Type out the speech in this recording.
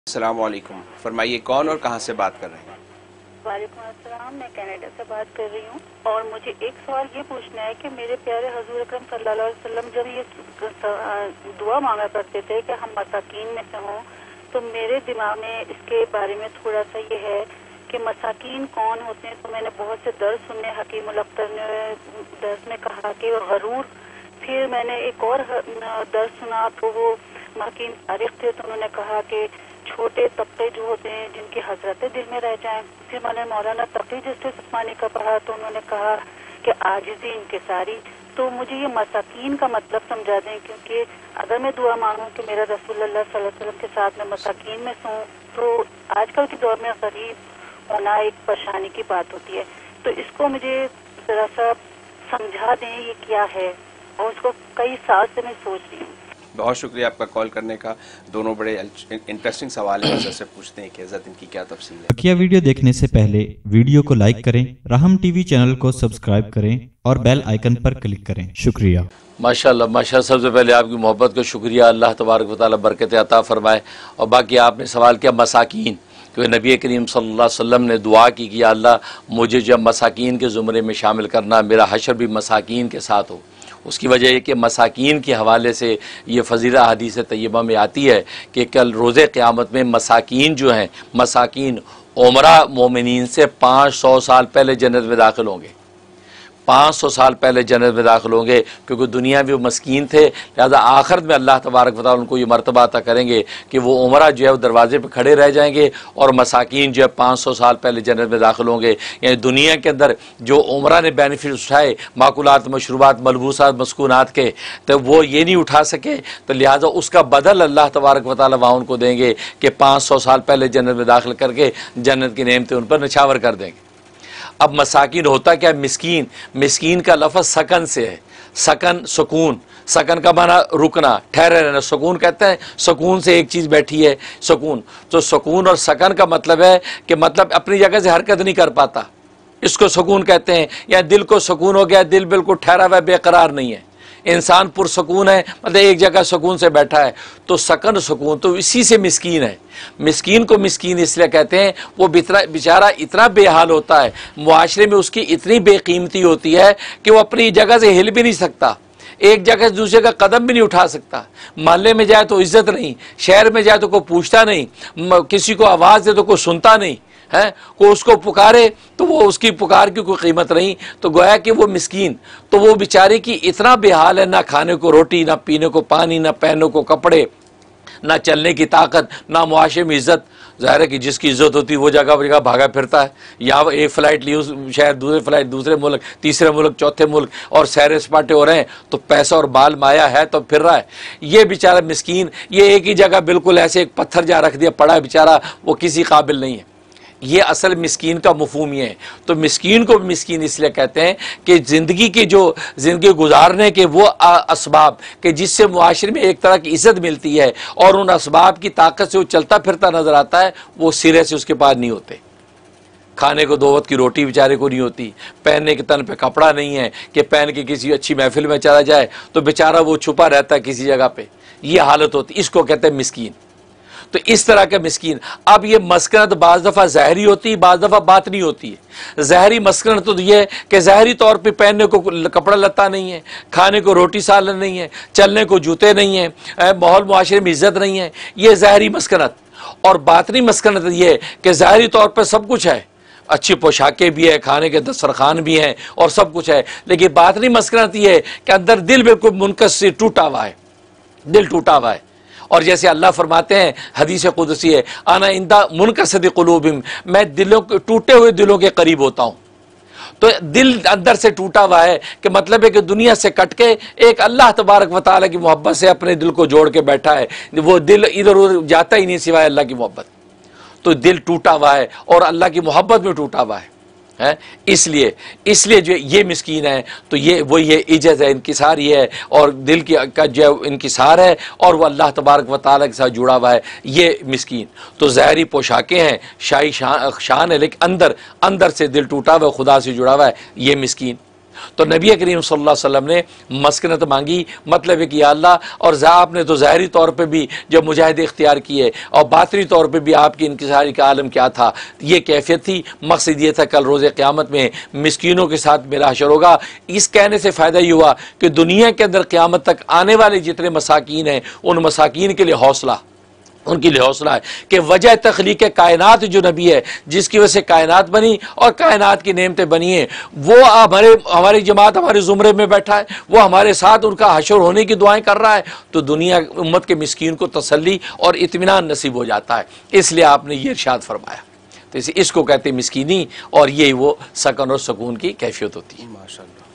السلام علیکم، فرمائیے کون اور کہاں سے بات کر رہے ہیں؟ وعلیکم السلام، میں کینیڈا سے بات کر رہی ہوں اور مجھے ایک سوال یہ پوچھنا ہے کہ میرے پیارے حضور اکرم صلی اللہ علیہ وسلم جب یہ دعا مانگا کرتے تھے کہ ہم مساکین میں سے ہوں، تو میرے دماغ میں اس کے بارے میں تھوڑا سا یہ ہے کہ مساکین کون ہوتے ہیں. تو میں نے بہت سے درس سنے، حکیم الاختر نے درس میں کہا کہ غرور. پھر میں نے ایک اور درس سنا تو وہ حکیم تاریخ تھے، تو انہوں نے کہا کہ چھوٹے طبقے جو ہوتے ہیں جن کی حضرتیں دل میں رہ جائیں. پھر میں نے مولانا تقی جسٹس عثمانی کا پڑھا تو انہوں نے کہا کہ عاجزی انکساری. تو مجھے یہ مساکین کا مطلب سمجھا دیں، کیونکہ اگر میں دعا مانگوں کہ میرا رسول اللہ صلی اللہ علیہ وسلم کے ساتھ میں مساکین میں سوں، تو آج کل کے دور میں غریب ہونا ایک پریشانی کی بات ہوتی ہے. تو اس کو مجھے ذرا سا سمجھا دیں یہ کیا ہے، اور اس کو کئی سال سے میں سوچ رہی ہوں. بہت شکریہ آپ کا کال کرنے کا. دونوں بڑے انٹرسٹنگ سوال ہیں، حضرت سے پوچھتے ہیں کہ حضرت ان کی کیا تفصیل ہے. بقیہ ویڈیو دیکھنے سے پہلے ویڈیو کو لائک کریں، راہم ٹی وی چینل کو سبسکرائب کریں اور بیل آئیکن پر کلک کریں. شکریہ. ماشاءاللہ ماشاءاللہ. سب سے پہلے آپ کی محبت کا شکریہ، اللہ تبارک و تعالیٰ برکت عطا فرمائے. اور باقی آپ نے سوال کیا مساکین، کیونکہ نبی کریم صلی اللہ علیہ وسلم نے دعا کی کہ اللہ مجھے جب مساکین کے زمرے میں شامل کرنا، میرا حشر بھی مساکین کے ساتھ ہو. اس کی وجہ یہ کہ مساکین کے حوالے سے یہ فضیلہ حدیث طیبہ میں آتی ہے کہ کل روز قیامت میں مساکین جو ہیں، مساکین عمرہ مومنین سے 500 سال پہلے جنت میں داخل ہوں گے. 500 سال پہلے جنت میں داخل ہوں گے، کیونکہ دنیا میں وہ مسکین تھے، لہذا آخرت میں اللہ تبارک و تعالیٰ ان کو یہ مرتبہ عطا کریں گے کہ وہ عمرہ جو ہے وہ دروازے پہ کھڑے رہ جائیں گے، اور مساکین جو ہے 500 سال پہلے جنت میں داخل ہوں گے. یعنی دنیا کے اندر جو عمرہ نے بینیفٹ اٹھائے ماکولات، مشروبات، ملبوسات، مسکونات کے، تو وہ یہ نہیں اٹھا سکے، تو لہذا اس کا بدل اللہ تبارک و تعالیٰ وہاں ان کو دیں گے کہ 500 سال پہلے جنت میں داخل کر کے جنت کی نعمتیں ان پر نچھاور کر دیں گے. اب مساکین ہوتا کیا؟ مسکین. مسکین کا لفظ سکن سے ہے. سکن سکون، سکن کا معنی رکنا، ٹھہرے رہنا. سکون کہتے ہیں سکون سے ایک چیز بیٹھی ہے، سکون. تو سکون اور سکن کا مطلب ہے کہ مطلب اپنی جگہ سے حرکت نہیں کر پاتا، اس کو سکون کہتے ہیں. یا دل کو سکون ہو گیا، دل بالکل ٹھہرا ہوا ہے، بے قرار نہیں ہے. انسان پرسکون ہے، مطلب ایک جگہ سکون سے بیٹھا ہے، تو سکن سکون. تو اسی سے مسکین ہے. مسکین کو مسکین اس لیے کہتے ہیں وہ بیچارہ اتنا بے حال ہوتا ہے، معاشرے میں اس کی اتنی بے قیمتی ہوتی ہے کہ وہ اپنی جگہ سے ہل بھی نہیں سکتا، ایک جگہ سے دوسرے کا قدم بھی نہیں اٹھا سکتا. محلے میں جائے تو عزت نہیں، شہر میں جائے تو کوئی پوچھتا نہیں، کسی کو آواز دے تو کوئی سنتا نہیں ہے، کوئی اس کو پکارے تو وہ اس کی پکار کی کوئی قیمت نہیں. تو گویا کہ وہ مسکین. تو وہ بیچارے کی اتنا بے حال ہے، نہ کھانے کو روٹی، نہ پینے کو پانی، نہ پہننے کو کپڑے، نہ چلنے کی طاقت، نہ معاشرے میں عزت. ظاہر ہے کہ جس کی عزت ہوتی ہے وہ جگہ بھاگا پھرتا ہے. یہاں ایک فلائٹ لی اس شہر، دوسرے فلائٹ دوسرے ملک، تیسرے ملک، چوتھے ملک، اور سیر سپاٹے ہو رہے ہیں، تو پیسہ اور بال مایا ہے تو پھر رہا ہے. یہ بیچارہ مسکین، یہ ایک ہی جگہ بالکل ایسے ایک پتھر جہاں رکھ دیا پڑا ہے بیچارہ، وہ کسی قابل نہیں ہے. یہ اصل مسکین کا مفہوم یہ ہے. تو مسکین کو مسکین اس لیے کہتے ہیں کہ زندگی کی جو زندگی گزارنے کے وہ اسباب کہ جس سے معاشرے میں ایک طرح کی عزت ملتی ہے، اور ان اسباب کی طاقت سے وہ چلتا پھرتا نظر آتا ہے، وہ سرے سے اس کے پاس نہیں ہوتے. کھانے کو 2 وقت کی روٹی بیچارے کو نہیں ہوتی، پہننے کے تن پہ کپڑا نہیں ہے کہ پہن کے کسی اچھی محفل میں چلا جائے، تو بیچارہ وہ چھپا رہتا ہے کسی جگہ پہ. یہ حالت ہوتی، اس کو کہتے ہیں مسکین. تو اس طرح کا مسکین. اب یہ مسکنت بعض دفعہ ظاہری ہوتی ہے، بعض دفعہ باطنی ہوتی ہے. ظاہری مسکنت تو یہ ہے کہ ظاہری طور پہ پہننے کو کپڑا لتا نہیں ہے، کھانے کو روٹی سالن نہیں ہے، چلنے کو جوتے نہیں ہیں، ماحول معاشرے میں عزت نہیں ہے، یہ ظاہری مسکنت. اور باطنی مسکنت یہ ہے کہ ظاہری طور پہ سب کچھ ہے، اچھی پوشاکیں بھی ہے، کھانے کے دسترخوان بھی ہیں، اور سب کچھ ہے، لیکن باطنی مسکنت یہ ہے کہ اندر دل بالکل منکسر ٹوٹا ہوا ہے، دل ٹوٹا ہوا ہے. اور جیسے اللہ فرماتے ہیں، حدیث قدسی ہے، انا عند منکسر قلوبہم، میں ٹوٹے ہوئے دلوں کے قریب ہوتا ہوں. تو دل اندر سے ٹوٹا ہوا ہے کہ مطلب ہے کہ دنیا سے کٹ کے ایک اللہ تبارک و تعالیٰ کی محبت سے اپنے دل کو جوڑ کے بیٹھا ہے. وہ دل ادھر ادھر جاتا ہی نہیں سوائے اللہ کی محبت. تو دل ٹوٹا ہوا ہے اور اللہ کی محبت میں ٹوٹا ہوا ہے. اس لیے جو یہ مسکین ہے. تو یہ عجز ہے، انکسار یہ ہے، اور دل کا جو انکسار ہے، اور وہ اللہ تبارک و تعالیٰ کے ساتھ جڑا ہوا ہے، یہ مسکین. تو ظاہری پوشاکیں ہیں، شاہی شان ہے، لیکن اندر سے دل ٹوٹا ہوا ہے، خدا سے جڑا ہوا ہے، یہ مسکین. تو نبی کریم صلی اللہ علیہ وسلم نے مسکنت مانگی، مطلب ہے کہ یا اللہ، اور آپ نے تو ظاہری طور پہ بھی جب مجاہدے اختیار کیے اور باطنی طور پہ بھی آپ کی انکساری کا عالم کیا تھا، یہ کیفیت تھی، مقصد یہ تھا کل روز قیامت میں مسکینوں کے ساتھ میرا حشر ہوگا۔ اس کہنے سے فائدہ یہ ہوا کہ دنیا کے اندر قیامت تک آنے والے جتنے مساکین ہیں ان مساکین کے لیے حوصلہ، ان کے لیے حوصلہ ہے کہ وجہ تخلیق کائنات جو نبی ہے، جس کی وجہ سے کائنات بنی اور کائنات کی نعمتیں بنی ہیں، وہ ہماری جماعت ہمارے زمرے میں بیٹھا ہے، وہ ہمارے ساتھ ان کا حشر ہونے کی دعائیں کر رہا ہے، تو دنیا امت کے مسکین کو تسلی اور اطمینان نصیب ہو جاتا ہے۔ اس لیے آپ نے یہ ارشاد فرمایا۔ تو اس کو کہتے ہیں مسکینی، اور یہی وہ سکن اور سکون کی کیفیت ہوتی ہے۔ ماشاء اللہ۔